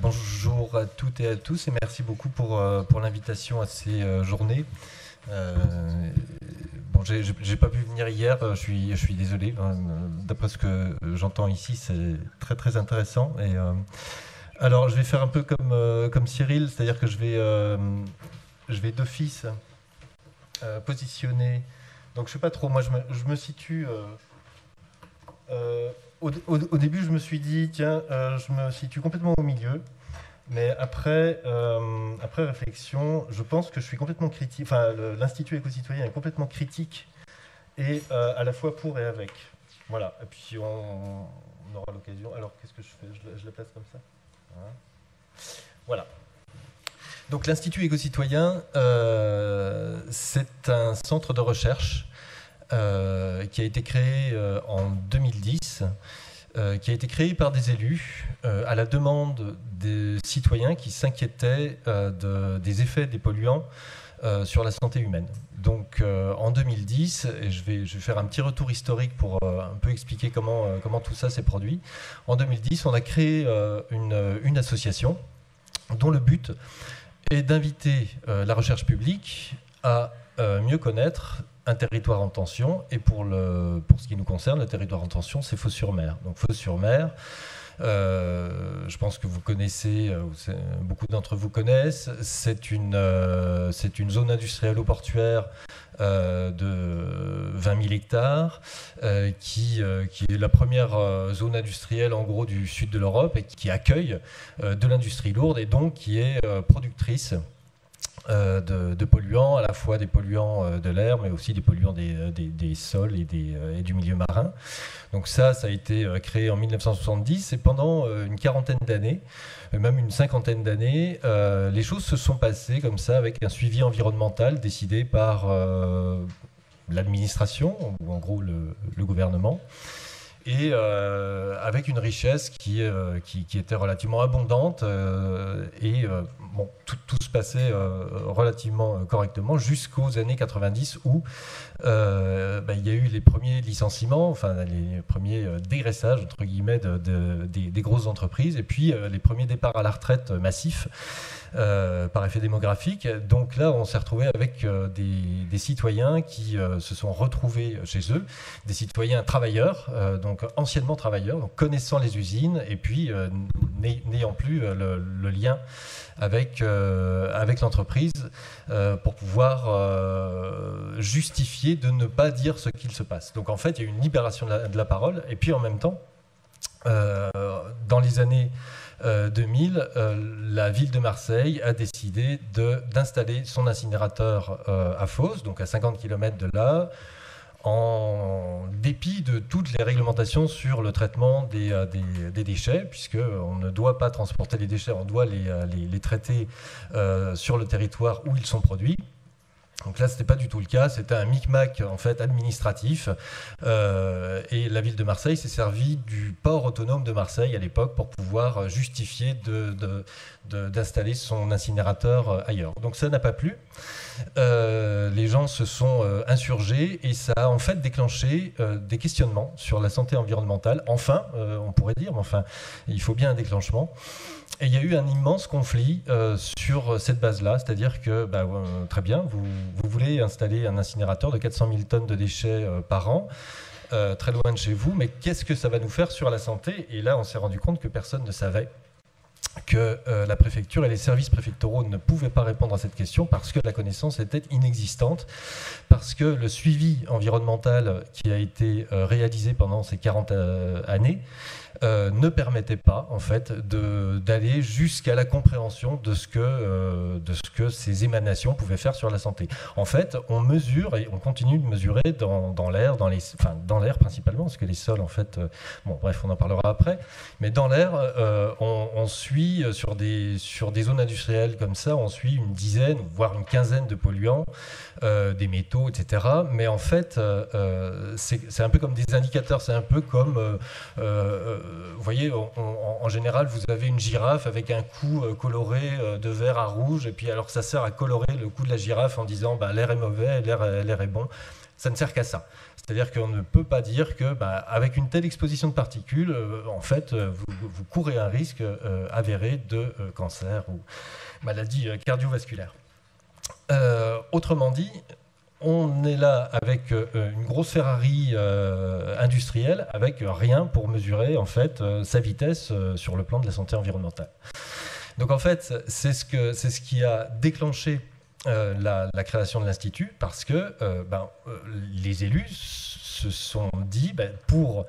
Bonjour à toutes et à tous et merci beaucoup pour l'invitation à ces journées. Bon, j'ai pas pu venir hier, je suis désolé. D'après ce que j'entends ici, c'est très très intéressant. Alors, je vais faire un peu comme Cyril, c'est-à-dire que je vais d'office positionner. Donc, je sais pas trop. Moi, je me situe. Au début, je me suis dit, tiens, je me situe complètement au milieu. Mais après réflexion, je pense que je suis complètement critique. Enfin, l'Institut éco-citoyen est complètement critique et à la fois pour et avec. Voilà. Et puis on aura l'occasion. Alors, qu'est-ce que je fais? Je la place comme ça. Voilà. Donc, l'Institut éco-citoyen, c'est un centre de recherche qui a été créé en 2010. Qui a été créé par des élus à la demande des citoyens qui s'inquiétaient des effets des polluants sur la santé humaine. Donc en 2010, et je vais faire un petit retour historique pour un peu expliquer comment tout ça s'est produit. En 2010, on a créé une association dont le but est d'inviter la recherche publique à mieux connaître un territoire en tension, et pour ce qui nous concerne, le territoire en tension, c'est Fos-sur-Mer. Donc Fos-sur-Mer, je pense que vous connaissez, beaucoup d'entre vous connaissent, c'est une zone industrielle-portuaire de 20 000 hectares, qui est la première zone industrielle en gros du sud de l'Europe, et qui accueille de l'industrie lourde, et donc qui est productrice de polluants, à la fois des polluants de l'air, mais aussi des polluants des sols et du milieu marin. Donc ça a été créé en 1970, et pendant une quarantaine d'années, même une cinquantaine d'années, les choses se sont passées comme ça, avec un suivi environnemental décidé par l'administration, ou en gros le gouvernement, et avec une richesse qui était relativement abondante, bon, tout se passait relativement correctement jusqu'aux années 90 où il y a eu les premiers licenciements, enfin les premiers dégraissages entre guillemets des grosses entreprises, et puis les premiers départs à la retraite massifs par effet démographique. Donc là, on s'est retrouvé avec des citoyens qui se sont retrouvés chez eux, des citoyens travailleurs, donc anciennement travailleurs, donc connaissant les usines, et puis n'ayant plus le lien avec l'entreprise pour pouvoir justifier de ne pas dire ce qu'il se passe. Donc en fait, il y a eu une libération de la parole, et puis en même temps, dans les années 2000, la ville de Marseille a décidé d'installer son incinérateur à Fos, donc à 50 km de là, en dépit de toutes les réglementations sur le traitement des déchets, puisqu'on ne doit pas transporter les déchets, on doit les traiter sur le territoire où ils sont produits. Donc là, ce n'était pas du tout le cas, c'était un micmac en fait administratif, et la ville de Marseille s'est servie du port autonome de Marseille à l'époque pour pouvoir justifier d'installer son incinérateur ailleurs. Donc ça n'a pas plu, les gens se sont insurgés, et ça a en fait déclenché des questionnements sur la santé environnementale, enfin, on pourrait dire, mais enfin, il faut bien un déclenchement. Et il y a eu un immense conflit sur cette base-là, c'est-à-dire que, très bien, vous voulez installer un incinérateur de 400 000 tonnes de déchets par an, très loin de chez vous, mais qu'est-ce que ça va nous faire sur la santé? Et là, on s'est rendu compte que personne ne savait, que la préfecture et les services préfectoraux ne pouvaient pas répondre à cette question parce que la connaissance était inexistante, parce que le suivi environnemental qui a été réalisé pendant ces 40 années ne permettait pas en fait d'aller jusqu'à la compréhension de ce que ces émanations pouvaient faire sur la santé. En fait, on mesure et on continue de mesurer dans l'air, dans l'air principalement, parce que les sols en fait, bon bref, on en parlera après, mais dans l'air, on suit sur des zones industrielles comme ça, on suit une dizaine voire une quinzaine de polluants, des métaux, etc. Mais en fait, c'est un peu comme des indicateurs, c'est un peu comme vous voyez, en général, vous avez une girafe avec un cou coloré de vert à rouge, et puis alors ça sert à colorer le cou de la girafe en disant l'air est mauvais, l'air est bon. ça ne sert qu'à ça. C'est-à-dire qu'on ne peut pas dire que, avec une telle exposition de particules, en fait, vous courez un risque avéré de cancer ou maladie cardiovasculaire. Autrement dit, on est là avec une grosse Ferrari industrielle, avec rien pour mesurer en fait sa vitesse sur le plan de la santé environnementale. Donc en fait, c'est ce qui a déclenché la création de l'Institut, parce que les élus se sont dit, pour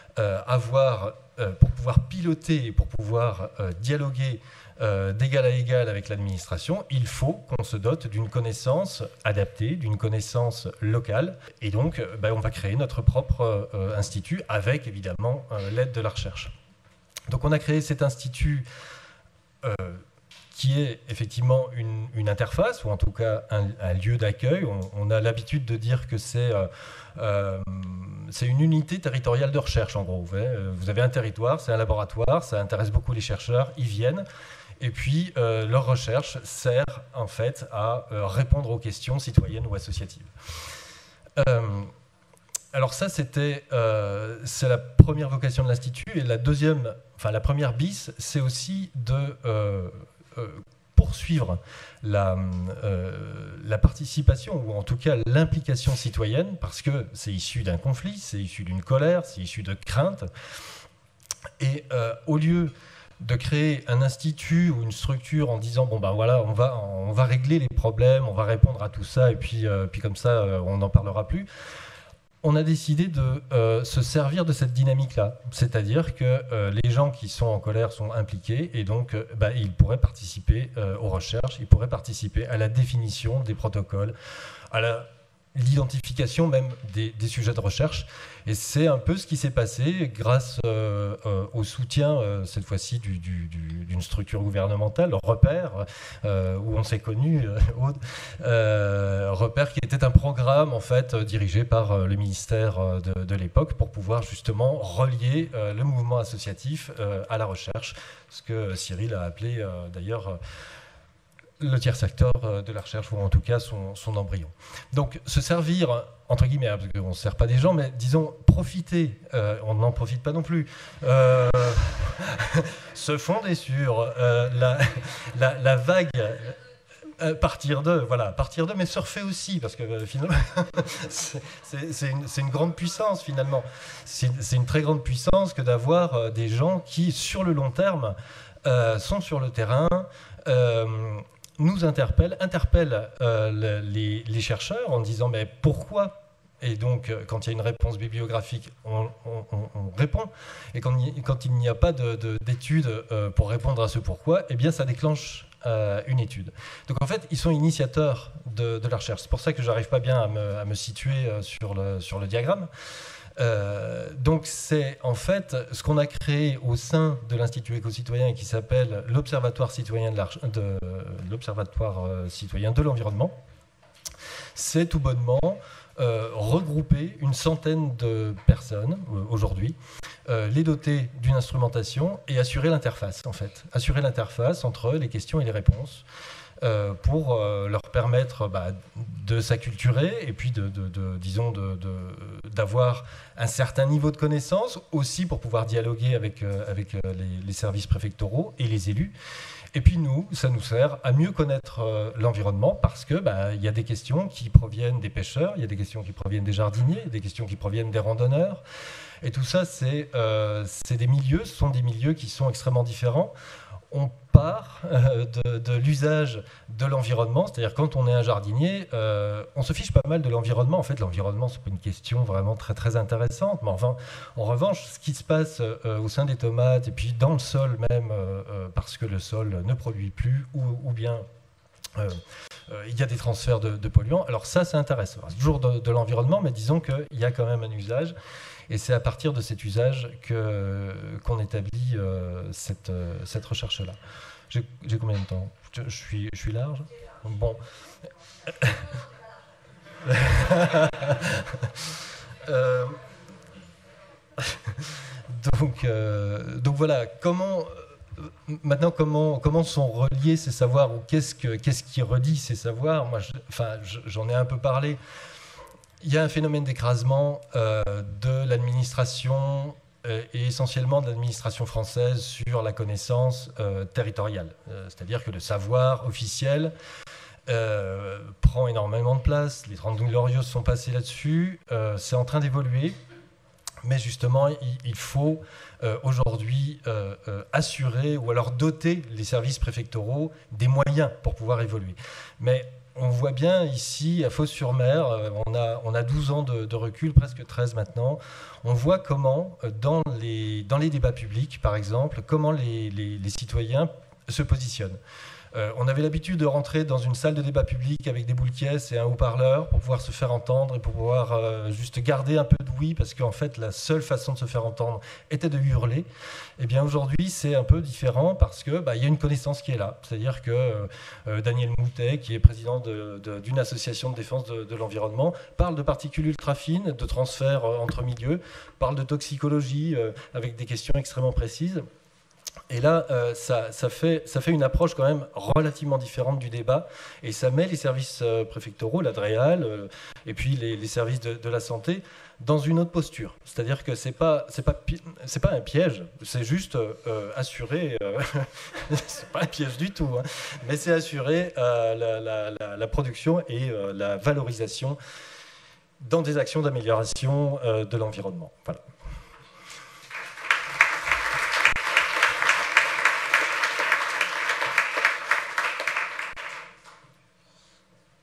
pouvoir piloter et pour pouvoir dialoguer d'égal à égal avec l'administration, il faut qu'on se dote d'une connaissance adaptée, d'une connaissance locale. Et donc, on va créer notre propre institut avec, évidemment, l'aide de la recherche. Donc, on a créé cet institut qui est effectivement une interface, ou en tout cas un lieu d'accueil. On a l'habitude de dire que c'est une unité territoriale de recherche, en gros. Vous avez un territoire, c'est un laboratoire, ça intéresse beaucoup les chercheurs, ils viennent. Et puis, leur recherche sert en fait à répondre aux questions citoyennes ou associatives. Alors ça, c'est la première vocation de l'Institut. Et la deuxième, la première bis, c'est aussi de poursuivre la participation, ou en tout cas l'implication citoyenne, parce que c'est issu d'un conflit, c'est issu d'une colère, c'est issu de crainte. Et au lieu de créer un institut ou une structure en disant voilà, on va régler les problèmes, on va répondre à tout ça et puis comme ça on n'en parlera plus, on a décidé de se servir de cette dynamique-là, c'est-à-dire que les gens qui sont en colère sont impliqués et donc ils pourraient participer aux recherches, ils pourraient participer à la définition des protocoles, à l'identification même des sujets de recherche. Et c'est un peu ce qui s'est passé grâce au soutien, cette fois-ci, d'une structure gouvernementale, Repère, où on s'est connus, Aude. Repère qui était un programme en fait, dirigé par le ministère de l'époque pour pouvoir justement relier le mouvement associatif à la recherche, ce que Cyril a appelé d'ailleurs le tiers secteur de la recherche, ou en tout cas son embryon. Donc se servir, entre guillemets, parce qu'on ne se sert pas des gens, mais disons profiter, on n'en profite pas non plus, se fonder sur la vague, partir d'eux, mais surfer aussi, parce que finalement, c'est une grande puissance finalement. C'est une très grande puissance que d'avoir des gens qui, sur le long terme, sont sur le terrain, nous interpellent les chercheurs en disant mais pourquoi ? Et donc quand il y a une réponse bibliographique, on répond. Et quand il n'y a pas d'étude pour répondre à ce pourquoi, eh bien ça déclenche une étude. Donc en fait, ils sont initiateurs de la recherche. C'est pour ça que je n'arrive pas bien à me situer sur le diagramme. Donc c'est en fait ce qu'on a créé au sein de l'Institut éco-citoyen et qui s'appelle l'Observatoire citoyen de l'environnement. C'est tout bonnement regrouper une centaine de personnes aujourd'hui, les doter d'une instrumentation et assurer l'interface en fait, assurer l'interface entre les questions et les réponses. Pour leur permettre de s'acculturer et puis d'avoir un certain niveau de connaissance, aussi pour pouvoir dialoguer avec les services préfectoraux et les élus. Et puis nous, ça nous sert à mieux connaître l'environnement parce que y a des questions qui proviennent des pêcheurs, il y a des questions qui proviennent des jardiniers, des questions qui proviennent des randonneurs. Et tout ça, ce sont des milieux qui sont extrêmement différents. On part de l'usage de l'environnement, c'est-à-dire quand on est un jardinier, on se fiche pas mal de l'environnement. En fait, l'environnement, c'est pas une question vraiment très très intéressante, mais enfin, en revanche, ce qui se passe au sein des tomates et puis dans le sol même, parce que le sol ne produit plus, ou bien il y a des transferts de polluants. Alors ça, ça intéresse. C'est toujours de l'environnement, mais disons qu'il y a quand même un usage. Et c'est à partir de cet usage qu'on établit cette recherche-là. J'ai combien de temps ? Je suis large ? Bon. Donc voilà, maintenant, comment sont reliés ces savoirs, ou qu'est-ce qui relie ces savoirs ? Moi, j'en ai un peu parlé. il y a un phénomène d'écrasement de l'administration et essentiellement de l'administration française sur la connaissance territoriale. C'est-à-dire que le savoir officiel prend énormément de place. Les 30 Glorieuses sont passées là-dessus. C'est en train d'évoluer. Mais justement, il faut aujourd'hui assurer ou alors doter les services préfectoraux des moyens pour pouvoir évoluer. Mais on voit bien ici, à Fos-sur-Mer, on a 12 ans de recul, presque 13 maintenant. On voit comment, dans les débats publics, par exemple, comment les citoyens se positionnent. On avait l'habitude de rentrer dans une salle de débat public avec des boules caisses et un haut-parleur pour pouvoir se faire entendre et pour pouvoir juste garder un peu d'ouïe parce qu'en fait la seule façon de se faire entendre était de hurler. Et bien aujourd'hui c'est un peu différent parce que y a une connaissance qui est là. C'est-à-dire que Daniel Moutet, qui est président d'une association de défense de l'environnement, parle de particules ultra fines, de transferts entre milieux, parle de toxicologie avec des questions extrêmement précises. Et là, ça fait une approche quand même relativement différente du débat, et ça met les services préfectoraux, la DREAL, et puis les services de la santé, dans une autre posture. C'est-à-dire que c'est pas un piège, c'est juste assurer, c'est pas un piège du tout, hein, mais c'est assurer la production et la valorisation dans des actions d'amélioration de l'environnement. Voilà.